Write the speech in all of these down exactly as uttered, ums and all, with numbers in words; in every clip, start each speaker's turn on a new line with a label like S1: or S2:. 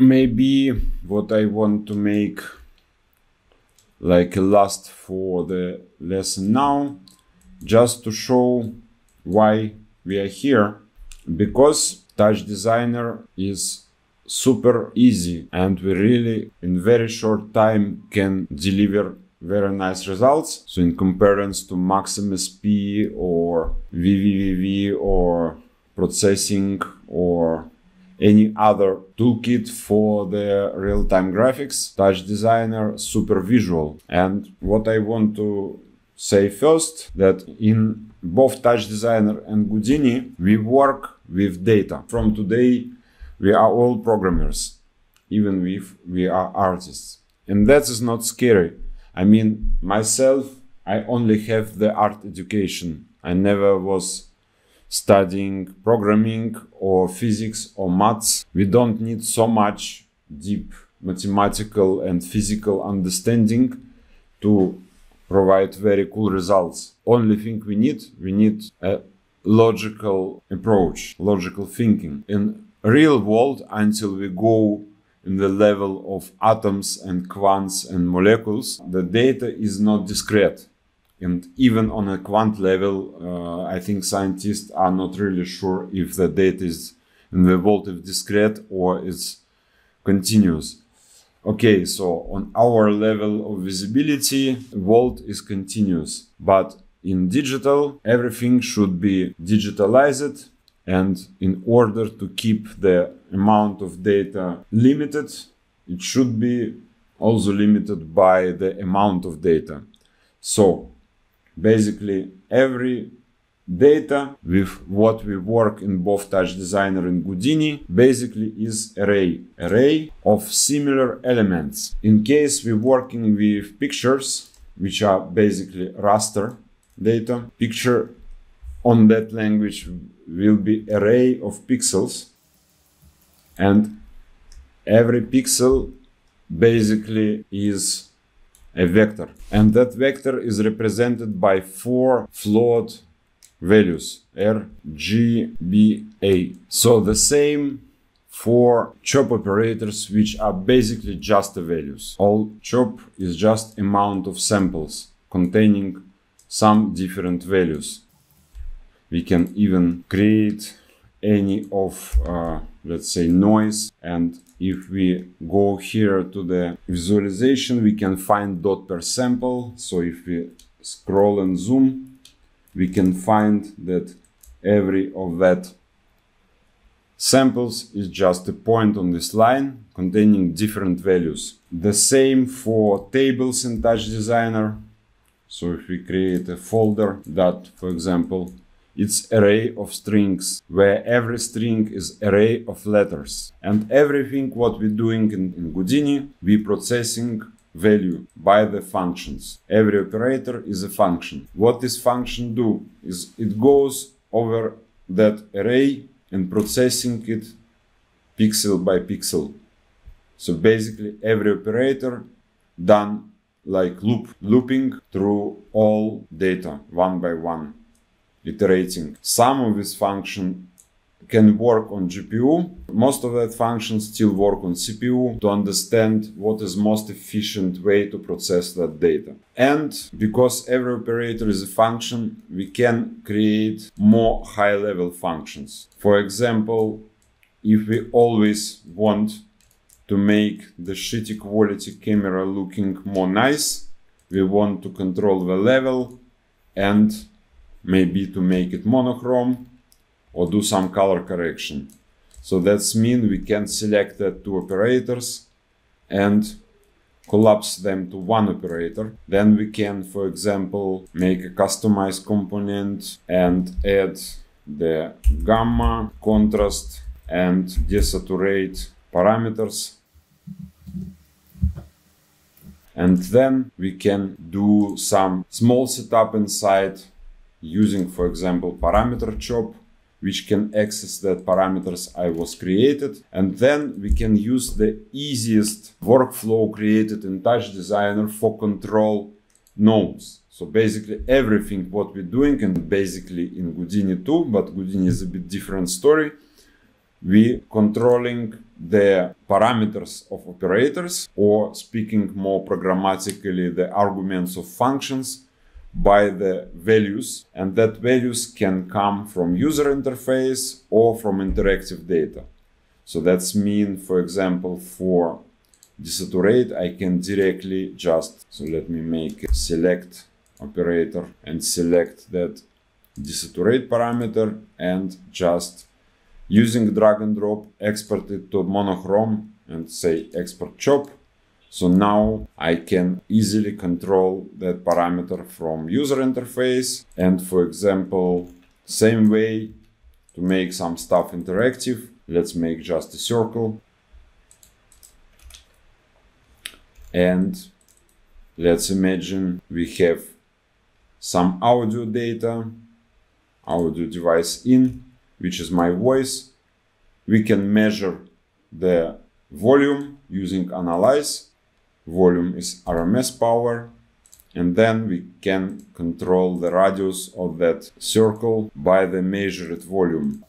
S1: maybe what I want to make like a last for the lesson now, just to show why we are here, because TouchDesigner is super easy and we really in very short time can deliver very nice results. So in comparison to MaxMSP or V V V V or processing or any other toolkit for the real-time graphics, TouchDesigner super visual. And what I want to say first, that in both TouchDesigner and Houdini, we work with data. From today, we are all programmers, even if we are artists. And that is not scary. I mean, myself, I only have the art education. I never was studying programming or physics or maths. We don't need so much deep mathematical and physical understanding to provide very cool results. Only thing we need, we need a logical approach, logical thinking. In real world, until we go in the level of atoms and quants and molecules, the data is not discrete. And even on a quant level, uh, I think scientists are not really sure if the data is in the world is discrete or is continuous. Okay, so on our level of visibility, world is continuous. But in digital, everything should be digitalized. And in order to keep the amount of data limited, it should be also limited by the amount of data. So basically, every data with what we work in both TouchDesigner and Houdini basically is array, array of similar elements. In case we're working with pictures, which are basically raster data, picture on that language will be array of pixels, and every pixel basically is a vector, and that vector is represented by four float values, R, G, B, A. So the same for chop operators, which are basically just the values. All chop is just amount of samples containing some different values. We can even create any of, uh, let's say, noise. And if we go here to the visualization, we can find dot per sample. So if we scroll and zoom, we can find that every of that samples is just a point on this line containing different values. The same for tables in TouchDesigner. So if we create a folder that, for example, it's array of strings, where every string is array of letters. And everything what we're doing in, in Houdini, we processing value by the functions. Every operator is a function. What this function do is it goes over that array and processing it pixel by pixel. So basically every operator done like loop, looping through all data one by one. Iterating. Some of this function can work on G P U. Most of that functions still work on C P U to understand what is most efficient way to process that data. And because every operator is a function, we can create more high-level functions. For example, if we always want to make the shitty quality camera looking more nice, we want to control the level and maybe to make it monochrome or do some color correction. So that's mean we can select that two operators and collapse them to one operator. Then we can, for example, make a customized component and add the gamma, contrast and desaturate parameters. And then we can do some small setup inside using, for example, parameter chop, which can access that parameters I was created. And then we can use the easiest workflow created in TouchDesigner for control nodes. So basically everything what we're doing, and basically in Houdini too, but Houdini is a bit different story. we controlling the parameters of operators, or speaking more programmatically, the arguments of functions by the values, and that values can come from user interface or from interactive data. So that's mean, for example, for desaturate, I can directly just, so let me make a select operator and select that desaturate parameter, and just using drag and drop export it to monochrome and say export chop. So now I can easily control that parameter from user interface. And for example, same way to make some stuff interactive, let's make just a circle. And let's imagine we have some audio data, audio device in, which is my voice. We can measure the volume using analyze. Volume is R M S power, and then we can control the radius of that circle by the measured volume.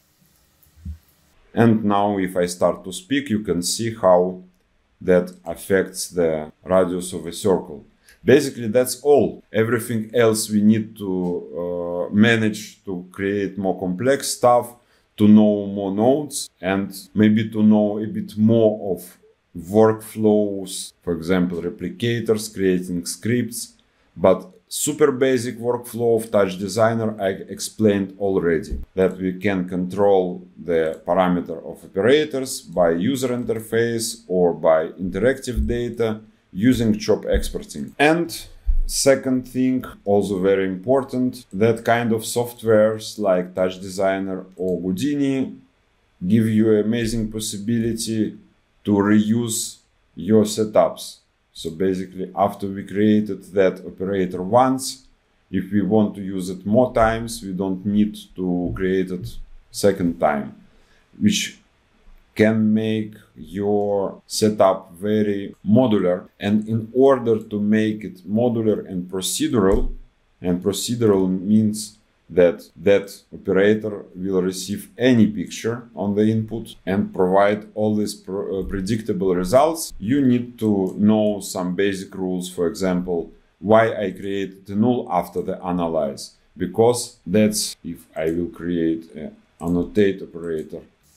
S1: And now if I start to speak, you can see how that affects the radius of a circle. Basically, that's all. Everything else we need to uh, manage to create more complex stuff, to know more nodes, and maybe to know a bit more of workflows, for example, replicators, creating scripts. But super basic workflow of TouchDesigner I explained already, that we can control the parameter of operators by user interface or by interactive data using chop exporting. And second thing, also very important, that kind of softwares like TouchDesigner or Houdini give you an amazing possibility to reuse your setups. So basically, after we created that operator once, if we want to use it more times, we don't need to create it second time, which can make your setup very modular. And in order to make it modular and procedural, and procedural means that that operator will receive any picture on the input and provide all these pr uh, predictable results, you need to know some basic rules. For example, why I created a null after the analyze, because that's if I will create an annotate operator.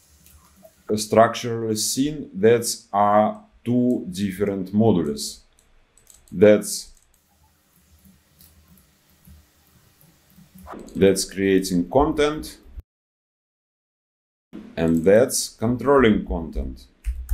S1: A structural scene, that's are two different modules. That's That's creating content, and that's controlling content.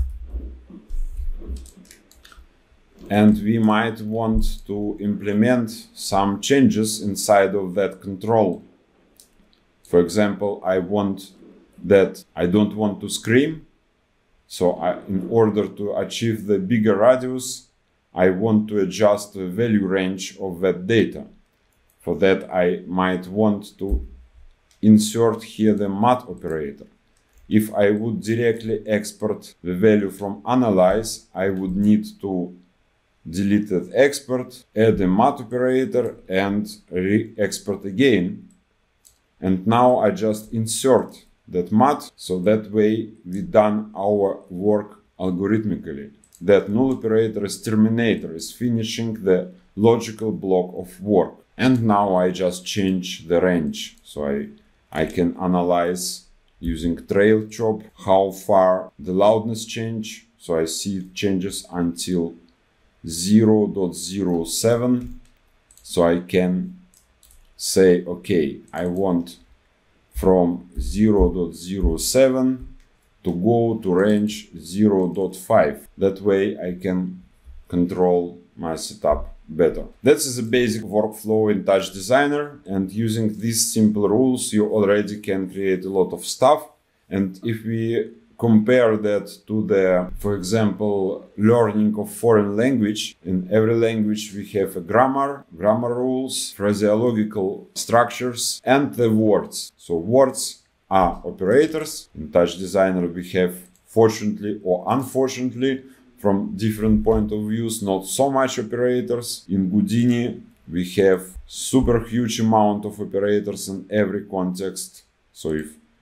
S1: And we might want to implement some changes inside of that control. For example, I want that I don't want to scream. So I, in order to achieve the bigger radius, I want to adjust the value range of that data. For that, I might want to insert here the mat operator. If I would directly export the value from analyze, I would need to delete that export, add the mat operator, and re-export again. And now I just insert that mat, so that way we done our work algorithmically. That null operator is terminator, is finishing the logical block of work. And now I just change the range. So I, I can analyze using trail chop how far the loudness change. So I see it changes until zero point zero seven. So I can say, okay, I want from zero point zero seven to go to range zero point five. That way I can control my setup better. That is a basic workflow in TouchDesigner, and using these simple rules you already can create a lot of stuff. And if we compare that to the, for example, learning of foreign language, in every language we have a grammar, grammar rules, phraseological structures, and the words. So words are operators. In TouchDesigner we have, fortunately or unfortunately, from different point of views, not so much operators. In Houdini, we have super huge amount of operators in every context. So if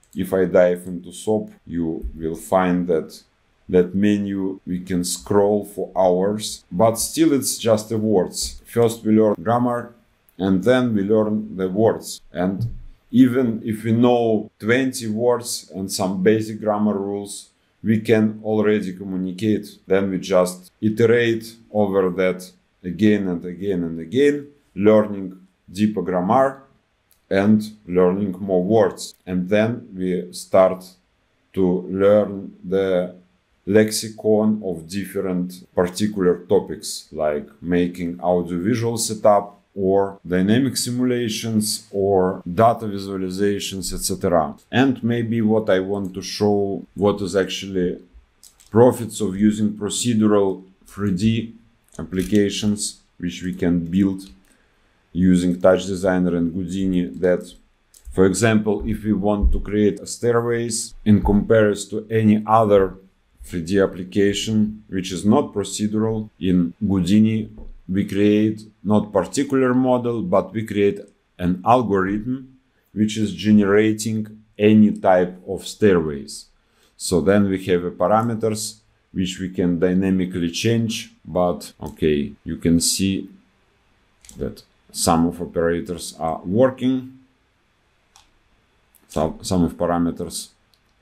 S1: If I dive into S O P, you will find that that menu we can scroll for hours, but still it's just the words. First we learn grammar and then we learn the words. And even if we know twenty words and some basic grammar rules, we can already communicate. Then we just iterate over that again and again and again, learning deeper grammar and learning more words. And then we start to learn the lexicon of different particular topics, like making audiovisual setup or dynamic simulations or data visualizations, et cetera. And maybe what I want to show, what is actually profits of using procedural three D applications, which we can build using TouchDesigner and Houdini. That, for example, if we want to create a stairways in comparison to any other three D application which is not procedural, in Houdini we create not particular model, but we create an algorithm which is generating any type of stairways. So then we have a parameters which we can dynamically change, but okay, you can see that some of operators are working, so some of parameters.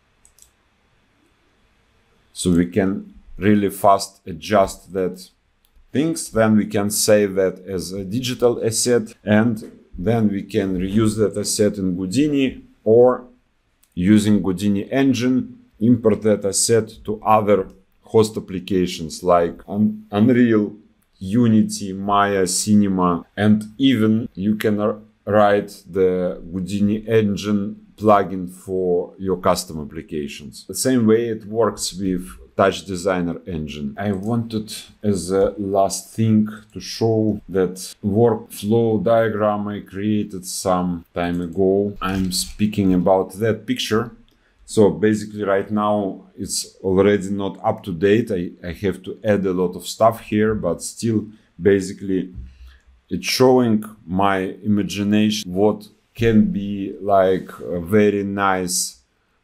S1: So we can really fast adjust that things. Then we can save that as a digital asset, and then we can reuse that asset in Houdini, or using Houdini engine, import that asset to other host applications like Un Unreal, Unity, Maya, Cinema, and even you can write the Houdini engine plugin for your custom applications. The same way it works with TouchDesigner engine. I wanted as a last thing to show that workflow diagram I created some time ago. I'm speaking about that picture. So basically right now it's already not up to date. I, I have to add a lot of stuff here, but still basically it's showing my imagination what can be like a very nice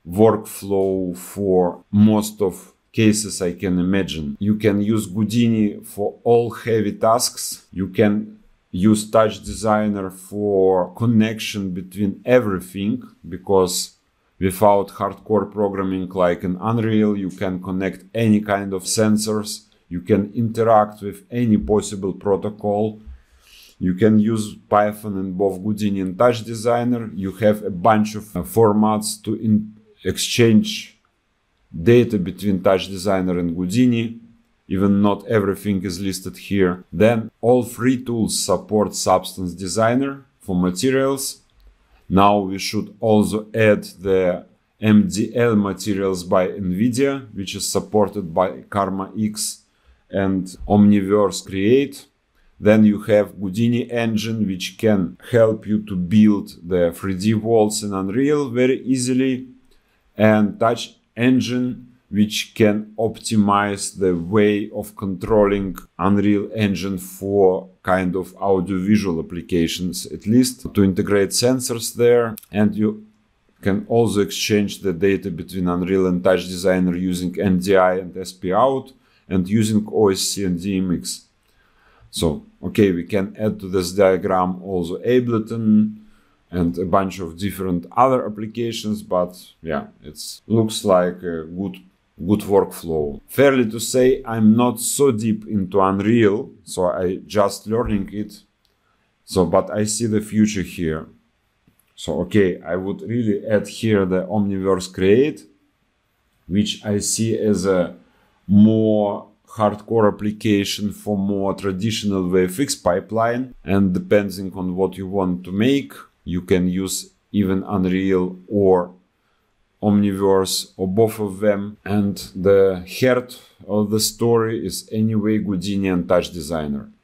S1: workflow for most of cases I can imagine. You can use Houdini for all heavy tasks. You can use TouchDesigner for connection between everything, because without hardcore programming like in Unreal, you can connect any kind of sensors. You can interact with any possible protocol. You can use Python in both Houdini and TouchDesigner. You have a bunch of uh, formats to in exchange data between TouchDesigner and Houdini. Even not everything is listed here. Then all three tools support Substance Designer for materials. Now we should also add the M D L materials by NVIDIA, which is supported by Karma X and Omniverse Create. Then you have Houdini engine, which can help you to build the three D worlds in Unreal very easily, and Touch engine, which can optimize the way of controlling Unreal Engine for kind of audiovisual applications, at least to integrate sensors there. And you can also exchange the data between Unreal and TouchDesigner using N D I and S P out and using O S C and D M X. So, okay, we can add to this diagram also Ableton and a bunch of different other applications, but yeah, it looks like a good, good workflow. Fairly to say, I'm not so deep into Unreal, so I just learning it. So, but I see the future here. So, okay, I would really add here the Omniverse Create, which I see as a more hardcore application for more traditional V F X pipeline, and depending on what you want to make, you can use even Unreal or Omniverse or both of them. And the heart of the story is anyway Houdini and TouchDesigner.